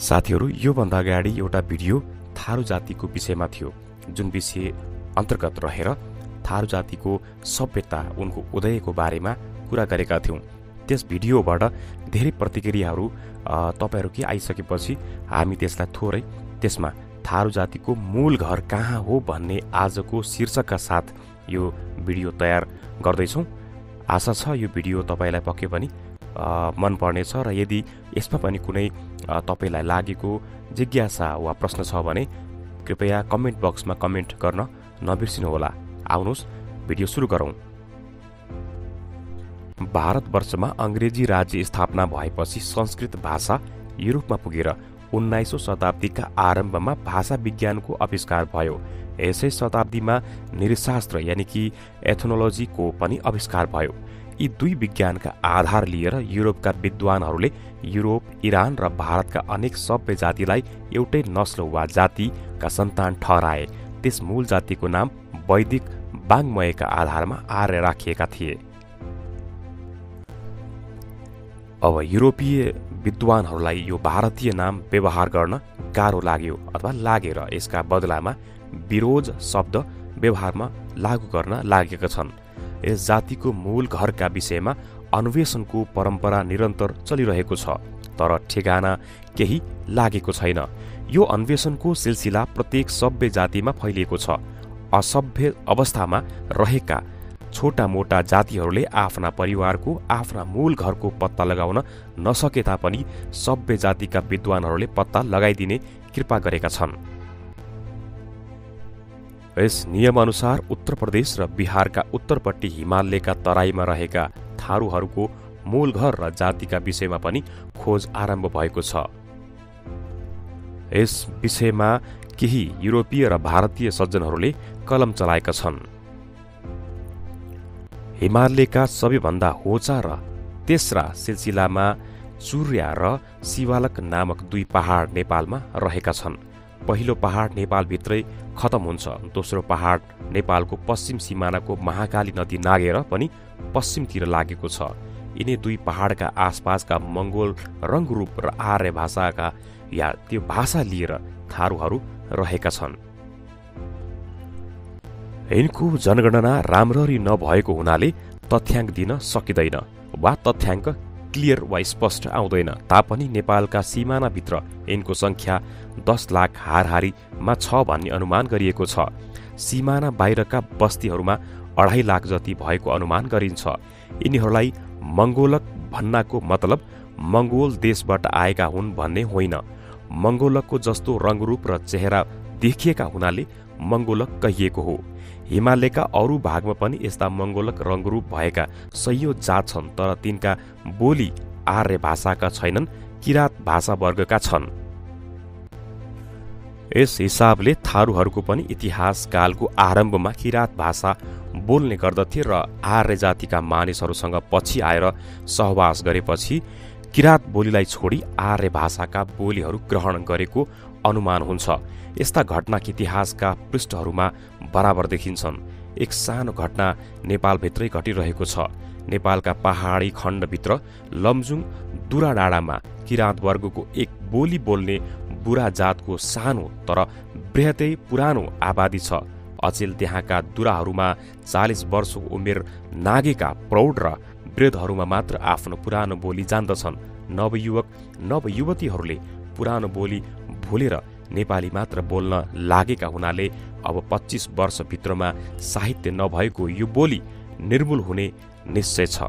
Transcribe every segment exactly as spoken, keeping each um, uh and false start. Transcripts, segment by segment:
साथीहरू, योभन्दा अगाडि एउटा भिडियो थारू जातिको विषयमा थियो, जुन विषय अन्तर्गत रहेर थारू जातिको सभ्यता, उनको उदयको बारेमा कुरा गरेका थियौं। त्यस भिडियोबाट धेरै प्रतिक्रियाहरू तपाईहरुकै आइसकेपछि हामी त्यसलाई थोरै त्यसमा थारू जातिको मूल घर कहाँ हो भन्ने आजको शीर्षकका साथ यो भिडियो तयार गर्दैछौं। आशा छ यो भिडियो तपाईलाई पक्कै पनि मन पर्नेछ र यदि यसमा पनि कुनै तपाईलाई लागेको जिज्ञासा वा प्रश्न छ भने कृपया कमेन्ट बक्समा कमेन्ट गर्न नबिर्सिनुहोला। आउनुहोस् भिडियो सुरु गरौं। भारतवर्षमा अंग्रेजी राज्य स्थापना भएपछि संस्कृत भाषा युरोपमा पुगेर उन्नाइसौं शताब्दीका आरम्भमा भाषा विज्ञानको आविष्कार भयो। यसै शताब्दीमा नृशास्त्र यानि कि एथनोलोजीको पनि आविष्कार भयो। यी दुई विज्ञानका आधार लिएर युरोपका विद्वानहरूले युरोप, इरान र भारतका अनेक सभ्य जातिलाई एउटै नस्ल वा जातिका सन्तान ठहराए। त्यस मूल जातिको नाम वैदिक वाङ्मयका आधारमा आर्य राखिएका थिए। अब युरोपीय विद्वानहरूलाई यो भारतीय नाम व्यवहार गर्न गाह्रो लाग्यो अथवा लागेर यसका बदलामा विरोज शब्द व्यवहारमा लागू गर्न लागेका छन्। यस जातिको मूल घरका विषयमा अन्वेषणको परम्परा निरन्तर चलिरहेको छ, तर ठेगाना केही लागेको छैन। यो अन्वेषणको सिलसिला प्रत्येक सभ्य जातिमा फैलिएको छ। असभ्य अवस्थामा रहेका छोटा मोटा जातिहरूले आफ्ना परिवारको, आफ्ना मूल घरको पत्ता लगाउन नसके तापनि सभ्य जातिका विद्वानहरूले पत्ता लगाइदिने कृपा गरेका छन्। यस नियमअनुसार उत्तर प्रदेश र बिहारका उत्तरपट्टि हिमालयका तराईमा रहेका थारूहरूको मूल घर र जातिका विषयमा पनि खोज आरम्भ भएको छ। यस विषयमा केही युरोपीय र भारतीय सज्जनहरूले कलम चलाएका छन्। हिमालयका सबैभन्दा होचा र तेस्रा सिलसिलामा चुर्या र शिवालक नामक दुई पहाड नेपालमा रहेका छन्। पहिलो पहाड नेपालभित्रै खतम हुन्छ। दोस्रो पहाड नेपालको पश्चिम सिमानाको महाकाली नदी नागेर पनि पश्चिमतिर लागेको छ। यिनै दुई पहाडका आसपासका मंगोल रङ्गरूप र आर्य भाषाका या त्यो भाषा लिएर थारूहरू रहेका छन्। यिनको जनगणना राम्ररी नभएको हुनाले तथ्याङ्क दिन सकिँदैन वा तथ्याङ्क क्लियर वा स्पष्ट आउँदैन। तापनि नेपालका सिमानाभित्र यिनको संख्या दस लाख हारहारीमा छ भन्ने अनुमान गरिएको छ। सिमाना बाहिरका बस्तीहरूमा अढाई लाख जति भएको अनुमान गरिन्छ। यिनीहरूलाई मंगोलक भन्नाको मतलब मंगोल देशबाट आएका हुन् भन्ने होइन। मंगोलकको जस्तो रङ्गरूप र चेहरा देखिएका हुनाले मंगोलक कहिएको हो। हिमालयका अरू भागमा पनि यस्ता मंगोलक रङ्गरूप भएका सयौं जात छन्, तर तिनका बोली आर्य भाषाका छैनन्, किरात भाषा वर्गका छन्। यस हिसाबले थारूहरूको पनि इतिहास कालको आरम्भमा किरात भाषा बोल्ने गर्दथे र आर्य जातिका मानिसहरूसँग पछि आएर सहवास गरेपछि किरात बोलीलाई छोडी आर्य भाषाका बोलीहरू ग्रहण गरेको अनुमान हुन्छ। यस्ता घटना इतिहासका पृष्ठहरूमा बराबर देखिन्छन्। एक सानो घटना नेपालभित्रै घटिरहेको छ। नेपालका पहाडी खण्डभित्र लमजुङ दुरा डाँडामा किरात वर्गको एक बोली बोल्ने बुढा जातको सानो तर बृहतै पुरानो आबादी छ। अचेल त्यहाँका दुराहरूमा चालिस वर्षको उमेर नागेका प्रौढ र वृद्धहरूमा मात्र आफ्नो पुरानो बोली जान्दछन्। नवयुवक नवयुवतीहरूले पुरानो बोली भुलेर नेपाली मात्र बोल्न लागेका हुनाले अब पच्चीस वर्षभित्रमा साहित्य नभएको यो बोली निर्मूल हुने निश्चय छ।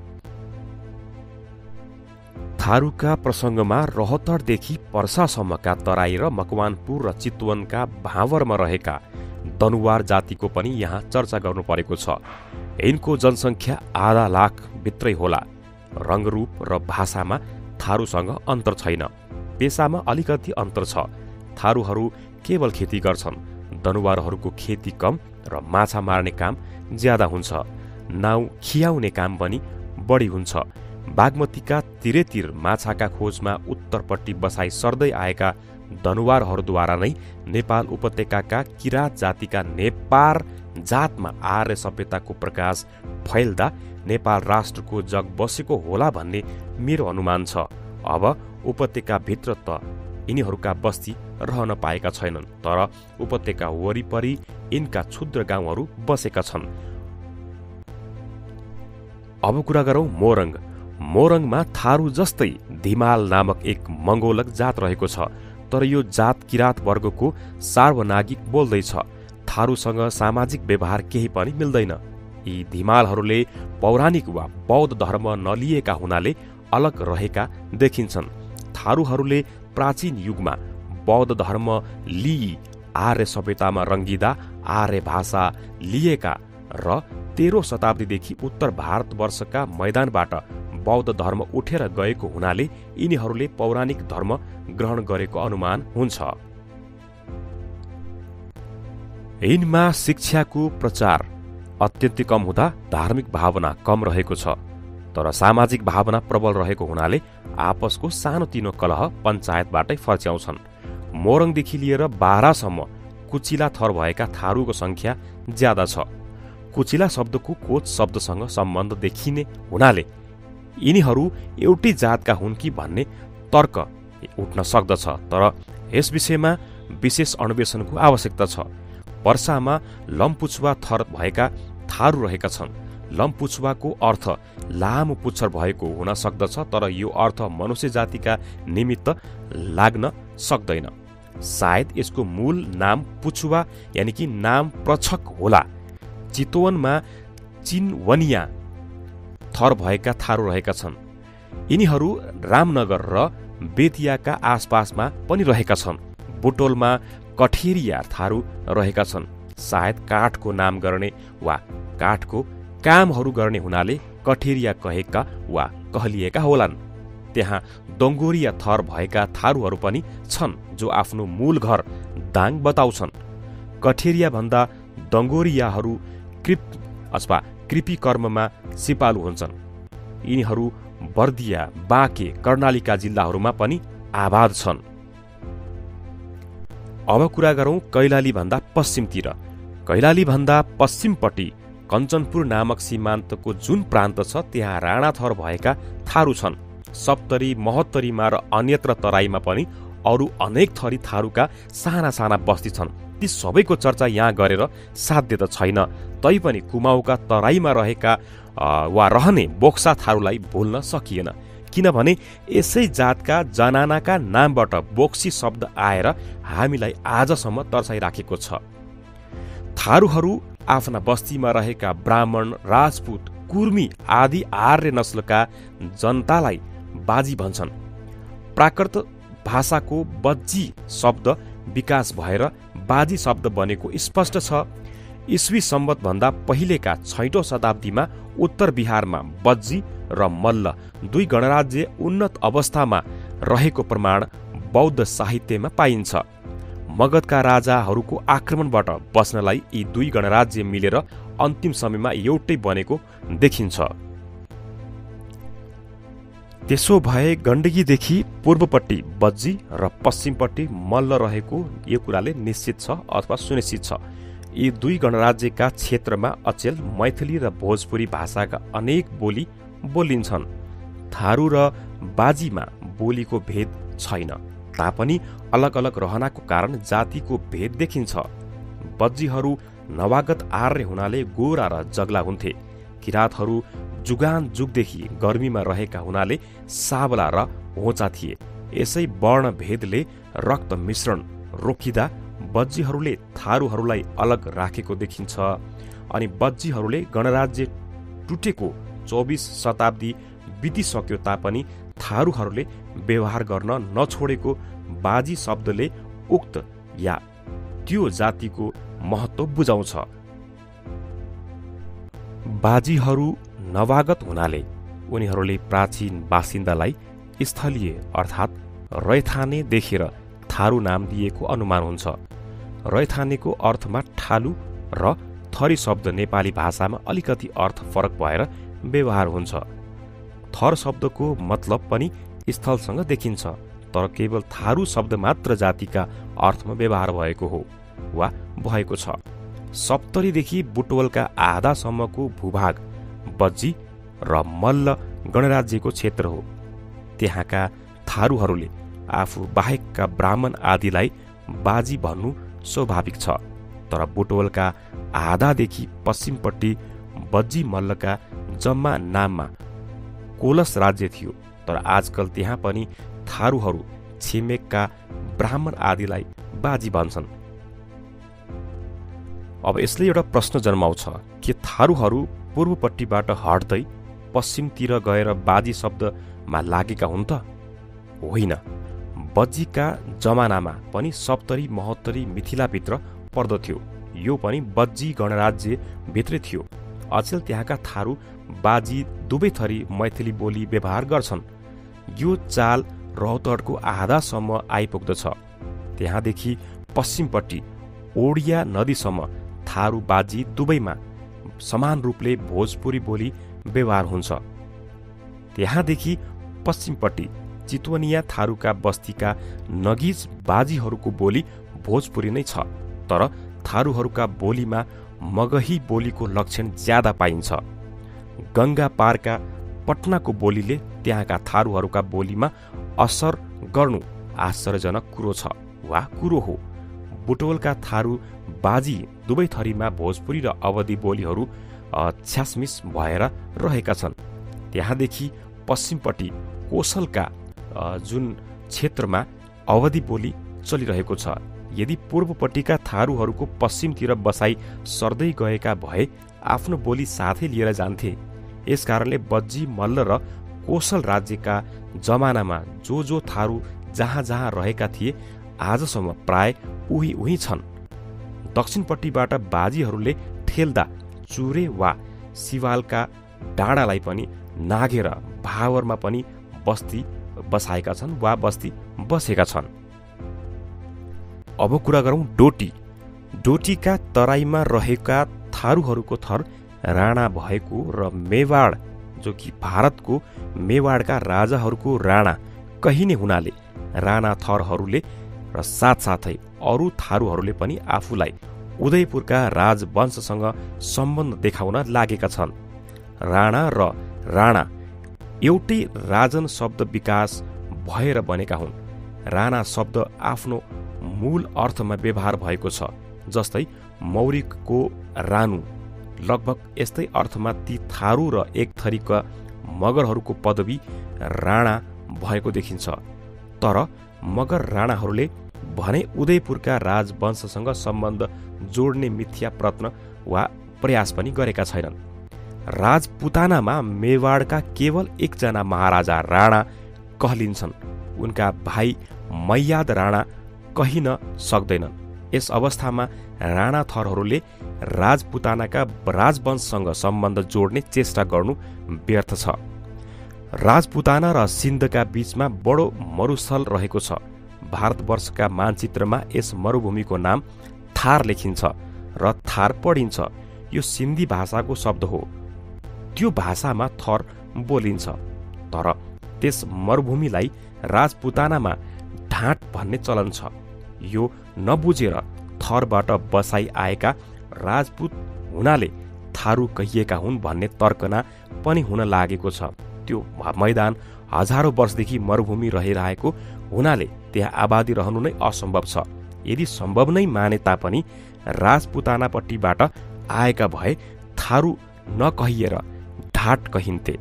थारूका प्रसङ्गमा रहतरदेखि पर्सासम्मका तराई र मकवानपुर र चितवनका भाँवरमा रहेका दनुवार जातिको पनि यहाँ चर्चा गर्नु परेको छ। यिनको जनसङ्ख्या आधा लाख भित्रै होला। रङ्गरूप र भाषामा थारूसँग अन्तर छैन। पेसामा अलिकति अन्तर छ। थारूहरू केवल खेती गर्छन्। दनुवारहरूको खेती कम र माछा मार्ने काम ज्यादा हुन्छ। नाउ खियाउने काम पनि बढी हुन्छ। बागमतीका तिरैतिर माछाका खोजमा उत्तरपट्टि बसाई सर्दै आएका दनुवारहरूद्वारा नै नेपाल उपत्यकाका किरात जातिका नेपार जातमा आर्य सभ्यताको प्रकाश फैल्दा नेपाल राष्ट्रको जग बसेको होला भन्ने मेरो अनुमान छ। अब उपत्यकाभित्र त यिनीहरूका बस्ती रहन पाएका छैनन्, तर उपत्यका वरिपरि यिनका क्षुद्र गाउँहरू बसेका छन्। अब कुरा गरौं मोरङ। मोरङमा थारू जस्तै धिमाल नामक एक मंगोलक जात रहेको छ, तर यो जात किरात वर्गको सार्वनागिक बोल्दैछ। थारूसँग सामाजिक व्यवहार केही पनि मिल्दैन। यी धिमालहरूले पौराणिक वा बौद्ध धर्म नलिएका हुनाले अलग रहेका देखिन्छन्। थारूहरूले प्राचीन युगमा बौद्ध धर्म लिई आर्य सभ्यतामा रंगिदा आर्य भाषा लिएका र तेह्रौं शताब्दीदेखि उत्तर भारतवर्षका मैदानबाट बौद्ध धर्म उठेर गएको हुनाले यिनीहरूले पौराणिक धर्म ग्रहण गरेको अनुमान हुन्छ। यिनमा शिक्षाको प्रचार अत्यन्तै कम हुँदा धार्मिक भावना कम रहेको छ, तर सामाजिक भावना प्रबल रहेको हुनाले आपसको सानोतिनो कलह पञ्चायतबाटै फर्च्याउँछन्। मोरङदेखि लिएर बाह्रसम्म कुचिला थर भएका थारूको संख्या ज्यादा छ। कुचिला शब्दको कोच शब्दसँग सम्बन्ध देखिने हुनाले यिनीहरू एउटै जातका हुन् कि भन्ने तर्क उठ्न सक्दछ, तर यस विषयमा विशेष अन्वेषणको आवश्यकता छ। पर्सामा लम्पुछुवा थर भएका थारू रहेका छन्। लम्पुछुवाको अर्थ लामो पुच्छर भएको हुन सक्दछ, तर यो अर्थ मनुष्य जातिका निमित्त लाग्न सक्दैन। सायद यसको मूल नाम पुछुवा यानि कि नाम प्रछक होला। चितवनमा चिनवनिया थर भएका थारू रहेका छन्। यिनीहरू रामनगर र बेतियाका आसपासमा पनि रहेका छन्। बुटोलमा कठेरिया थारू रहेका छन्। सायद काठको नाम गर्ने वा काठको कामहरू गर्ने हुनाले कठेरिया कहेका वा कहलिएका होलान्। त्यहाँ डोंगोरिया थर भएका थारूहरू पनि छन्, जो आफ्नो मूल घर दाङ बताउँछन्। कठेरिया भन्दा डोंगोरियाहरू कृप अथवा कृपी कर्ममा सिपालु हुन्छन्। यिनीहरू बर्दिया, बाँके, कर्णालीका जिल्लाहरूमा पनि आबाद छन्। अब कुरा गरौं कैलाली भन्दा पश्चिमतिर। कैलाली भन्दा पश्चिमपट्टि कञ्चनपुर नामक सीमान्तको जुन प्रान्त छ, त्यहाँ राणा थर भएका थारू छन्। सप्तरी, महोत्तरीमा र अन्यत्र तराईमा पनि अरू अनेक थरी थारूका साना साना बस्ती छन्। ती सबैको चर्चा यहाँ गरेर साध्य त छैन, तैपनि कुमाऊका तराईमा रहेका वा रहने बोक्सा थारूलाई भुल्न सकिएन, किनभने यसै जातका जनानाका नामबाट बोक्सी शब्द आएर हामीलाई आजसम्म तर्साइराखेको छ। थारूहरू आफ्ना बस्तीमा रहेका ब्राह्मण, राजपूत, कुर्मी आदि आर्य नस्लका जनतालाई बाजी भन्छन्। प्राकृत भाषाको बज्जी शब्द विकास भएर बाजी शब्द बनेको स्पष्ट छ। ईस्वी सम्वत भन्दा पहिलेका छैटौं शताब्दीमा उत्तर बिहारमा बज्जी र मल्ल दुई गणराज्य उन्नत अवस्थामा रहेको प्रमाण बौद्ध साहित्यमा पाइन्छ। मगधका राजाहरूको आक्रमणबाट बच्नलाई यी दुई गणराज्य मिलेर अन्तिम समयमा एउटै बनेको देखिन्छ। त्यसो भए गण्डकीदेखि पूर्वपट्टि बज्जी र पश्चिमपट्टि मल्ल रहेको यो कुराले निश्चित छ अथवा सुनिश्चित छ। यी दुई गणराज्यका क्षेत्रमा अचेल मैथिली र भोजपुरी भाषाका अनेक बोली बोलिन्छन्। थारू र बाजीमा बोलीको भेद छैन, तापनि अलग अलग रहनाको कारण जातिको भेद देखिन्छ। बज्जीहरू नवागत आर्य हुनाले गोरा र जग्ला हुन्थे। किरातहरू जुगान जुगदेखि गर्मीमा रहेका हुनाले साबला र होचा थिए। यसै वर्ण भेदले रक्त मिश्रण रोकिँदा बज्जीहरूले थारूहरूलाई अलग राखेको देखिन्छ। अनि बज्जीहरूले गणराज्य टुटेको चौबिस शताब्दी बितिसक्यो तापनि थारूहरूले व्यवहार गर्न नछोडेको बाजी शब्दले उक्त या त्यो जातिको महत्त्व बुझाउँछ। बाजीहरू नवागत हुनाले उनीहरूले प्राचीन बासिन्दालाई स्थलीय अर्थात् रैथाने देखेर थारू नाम दिएको अनुमान हुन्छ। रैथानेको अर्थमा ठालु र थरी शब्द नेपाली भाषामा अलिकति अर्थ फरक भएर व्यवहार हुन्छ। थर शब्दको मतलब पनि स्थलसँग देखिन्छ, तर केवल थारू शब्द मात्र जातिका अर्थमा व्यवहार भएको हो वा भएको छ। सप्तरीदेखि बुटवलका आधासम्मको भूभाग बज्जी र मल्ल गणराज्यको क्षेत्र हो। त्यहाँका थारूहरूले आफू बाहेकका ब्राह्मण आदिलाई बाजी भन्नु स्वाभाविक छ। तर बुटवलका आधादेखि पश्चिमपट्टि बज्जी मल्लका जम्मा नाममा कोलस राज्य थियो। तर आजकल त्यहाँ पनि थारूहरू छिमेकका ब्राह्मण आदिलाई बाजी भन्छन्। अब यसले एउटा प्रश्न जन्माउँछ कि थारूहरू पूर्वपट्टिबाट हट्दै पश्चिमतिर गएर बाजी शब्दमा लागेका हुन् त? होइन, बज्जीका जमानामा पनि सप्तरी महोत्तरी मिथिलाभित्र पर्दथ्यो। यो पनि बज्जी गणराज्य भित्रै थियो। अचेल त्यहाँका थारू बाजी दुवै थरी मैथिली बोली व्यवहार गर्छन्। यो चाल रौतहटको आधासम्म आइपुग्दछ। त्यहाँदेखि पश्चिमपट्टि ओडिया नदीसम्म थारू बाजी दुवैमा समान रूपले भोजपुरी बोली व्यवहार हुन्छ। त्यहाँदेखि पश्चिमपट्टि चितवनिया थारूका बस्तीका नगिज बाजीहरूको बोली भोजपुरी नै छ। तर थारूहरूका बोलीमा मगही बोलीको लक्षण ज्यादा पाइन्छ। गङ्गा पारका पटनाको बोलीले त्यहाँका थारूहरूका बोलीमा असर गर्नु आश्चर्यजनक कुरो छ वा कुरो हो। बुटवलका थारू बाजी दुवै थरीमा भोजपुरी र अवधी बोलीहरू छ्यासमिस भएर रहेका छन्। त्यहाँदेखि पश्चिमपट्टि कोसलका जुन क्षेत्रमा अवधी बोली चलिरहेको छ। यदि पूर्वपट्टिका थारूहरूको पश्चिमतिर बसाई सर्दै गएका भए आफ्नो बोली साथै लिएर जान्थे। यसकारणले बज्जी मल्ल र कोसल राज्यका जमानामा जो जो थारू जहाँ जहाँ रहेका थिए आजसम्म प्राय उही उही छन्। दक्षिणपट्टिबाट बाजीहरूले ठेल्दा चुरे वा सिवालका डाँडालाई पनि नाघेर भावरमा पनि बस्ती बसाएका छन् वा बस्ती बसेका छन्। अब कुरा गरौँ डोटी। डोटीका तराईमा रहेका थारूहरूको थर राणा भएको र मेवाड जो कि भारतको मेवाडका राजाहरूको राणा कहिने हुनाले राणा थरहरूले र साथसाथै अरू थारूहरूले पनि आफूलाई उदयपुरका राजवंशसँग सम्बन्ध देखाउन लागेका छन्। राणा र राणा एउटै राजन शब्द विकास भएर बनेका हुन्। राणा शब्द आफ्नो मूल अर्थमा व्यवहार भएको छ। जस्तै मौरिकको रानु लगभग यस्तै अर्थमा ती थारू र एक थरीका मगरहरूको पदवी राणा भएको देखिन्छ। तर मगर राणाहरूले भने उदयपुरका राजवंशसँग सम्बन्ध जोड्ने मिथ्या प्रयत्न वा प्रयास पनि गरेका छैनन्। राजपुतानामा मेवाडका केवल एकजना महाराजा राणा कहलिन्छन्। उनका भाइ मैयाद राणा कहिन सक्दैनन्। यस अवस्थामा राणा थरहरूले राजपुतानाका राजवंशसँग सम्बन्ध जोड्ने चेष्टा गर्नु व्यर्थ छ। राजपुताना र सिन्धका बीचमा बडो मरुस्थल रहेको छ। भारतवर्षका मानचित्रमा यस मरुभूमिको नाम थार लेखिन्छ र थार पढिन्छ। यो सिन्धी भाषाको शब्द हो। त्यो भाषामा थर बोलिन्छ। तर त्यस मरुभूमिलाई राजपुतानामा ढाँट भन्ने चलन छ। यो नबुझेर थरबाट बसाई आएका राजपूत हुनाले थारू कहिएका हुन् भन्ने तर्कना पनि हुन लागेको छ। त्यो मैदान हजारौं वर्षदेखि मरुभूमि रहिरहेको हुनाले त्यहाँ आबादी रहनु नै असम्भव छ। यदि सम्भव नै माने तापनि राजपुतानापट्टिबाट आएका भए थारू नकहिएर ढाट कहिन्थे।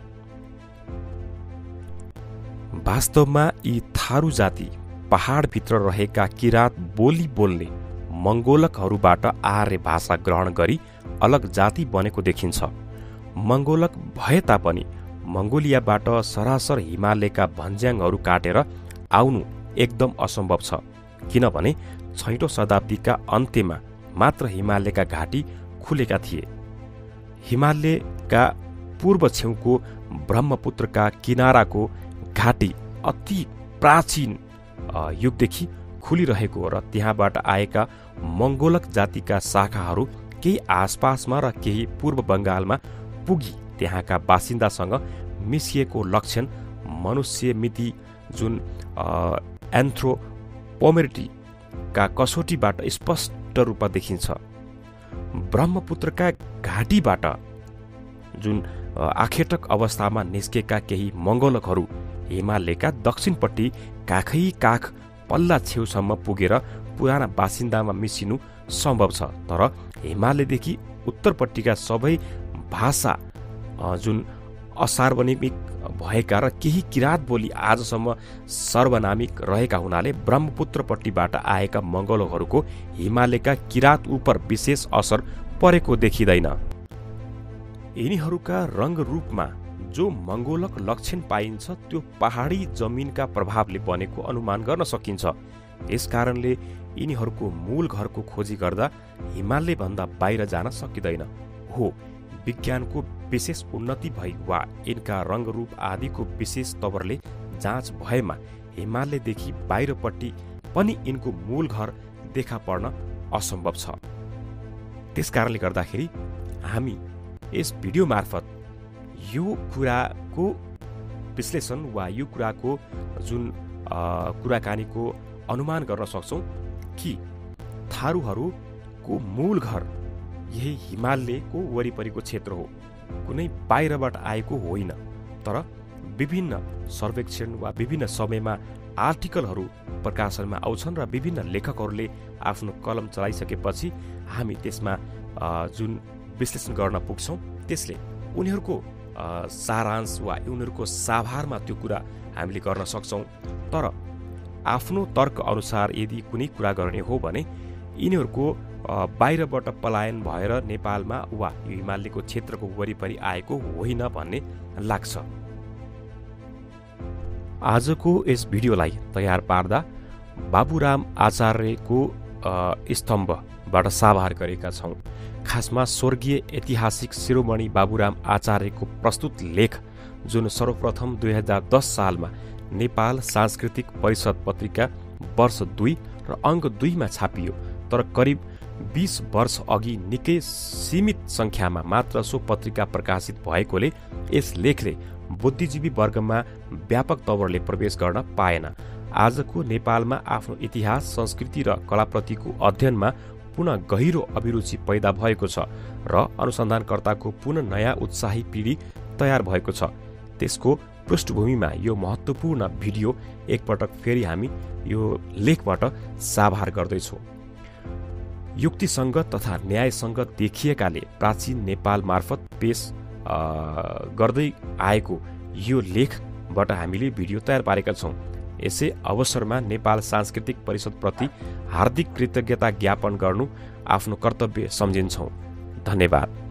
वास्तवमा यी थारू जाति पहाडभित्र रहेका किरात बोली बोल्ने मंगोलकहरूबाट आर्य भाषा ग्रहण गरी अलग जाति बनेको देखिन्छ। मंगोलक भए तापनि मंगोलियाबाट सरासर हिमालयका भन्ज्याङहरू काटेर आउनु एकदम असम्भव छ। किनभने छैटौं शताब्दीका अन्त्यमा मात्र हिमालयका घाटी खुलेका थिए। हिमालयका पूर्व छेउको ब्रह्मपुत्रका किनाराको घाटी अति प्राचीन युगदेखि खुलिरहेको र त्यहाँबाट आएका मंगोलक जातिका शाखाहरू केही आसपासमा र केही पूर्व बङ्गालमा पुगी त्यहाँका बासिन्दासँग मिसिएको लक्षण मनुष्य मिति जुन एन्थ्रोपोमेट्रीका कसोटीबाट स्पष्ट रूपमा देखिन्छ। ब्रह्मपुत्रका घाटीबाट जुन आखेटक अवस्थामा निस्केका केही मंगोलकहरू हिमालयका दक्षिणपट्टि काखै काख पल्ला छेउसम्म पुगेर पुराना बासिन्दामा मिसिनु सम्भव छ। तर हिमालयदेखि उत्तरपट्टिका सबै भाषा जुन असार्वजनिक भएका र केही किराँत बोली आजसम्म सर्वनामिक रहेका हुनाले ब्रह्मपुत्रपट्टिबाट आएका मङ्गोलहरूको हिमालयका किराँत उप विशेष असर परेको देखिँदैन। यिनीहरूका रङ्ग रूपमा जो मङ्गोलक लक्षण पाइन्छ त्यो पहाडी जमिनका प्रभावले बनेको अनुमान गर्न सकिन्छ। यसकारणले यिनीहरूको मूल घरको खोजी गर्दा हिमालयभन्दा बाहिर जान सकिँदैन। हो, विज्ञानको विशेष उन्नति भई वा यिनका रङ्गरूप आदिको विशेष तवरले जाँच भएमा हिमालयदेखि बाहिरपट्टि पनि यिनको मूल घर देखा पर्न असम्भव छ। त्यसकारणले गर्दाखेरि हामी यस भिडियो मार्फत यो कुराको विश्लेषण वा यो कुराको जुन कुराकानीको अनुमान गर्न सक्छौँ कि थारूहरूको मूल घर यही हिमालयको वरिपरिको क्षेत्र हो, कुनै बाहिरबाट आएको होइन। तर विभिन्न सर्वेक्षण वा विभिन्न समयमा आर्टिकलहरू प्रकाशनमा आउँछन् र विभिन्न लेखकहरूले आफ्नो कलम चलाइसकेपछि हामी त्यसमा जुन विश्लेषण गर्न पुग्छौँ त्यसले उनीहरूको सारांश वा उनीहरूको साभारमा त्यो कुरा हामीले गर्न सक्छौँ। तर आफ्नो तर्क अनुसार यदि कुनै कुरा गर्ने हो भने यिनीहरूको बाहिरबाट पलायन भएर नेपालमा वा यो हिमालयको क्षेत्रको वरिपरि आएको होइन भन्ने लाग्छ। आजको यस भिडियोलाई तयार पार्दा बाबुराम आचार्यको स्तम्भबाट साभार गरेका छौँ। खासमा स्वर्गीय ऐतिहासिक शिरोमणि बाबुराम आचार्यको प्रस्तुत लेख जुन सर्वप्रथम दुई हजार दस सालमा नेपाल सांस्कृतिक परिषद पत्रिका वर्ष दुई र अङ्क दुईमा छापियो। तर करिब बीस वर्ष अघि निकै सीमित सङ्ख्यामा मात्र सो पत्रिका प्रकाशित भएकोले यस लेखले बुद्धिजीवी वर्गमा व्यापक तवरले प्रवेश गर्न पाएन। आजको नेपालमा आफ्नो इतिहास, संस्कृति र कलाप्रतिको अध्ययनमा पुनः गहिरो अभिरुचि पैदा भएको छ र अनुसन्धानकर्ताको पुनः नयाँ उत्साही पिँढी तयार भएको छ। त्यसको पृष्ठभूमिमा यो महत्त्वपूर्ण भिडियो एकपटक फेरि हामी यो लेखबाट साभार गर्दैछौँ। युक्तिसङ्गत तथा न्यायसँग देखिएकाले प्राचीन नेपाल मार्फत पेश गर्दै आएको यो लेखबाट हामीले भिडियो तयार पारेका छौँ। यसै अवसरमा नेपाल सांस्कृतिक परिषदप्रति हार्दिक कृतज्ञता ज्ञापन गर्नु आफ्नो कर्तव्य सम्झिन्छौँ। धन्यवाद।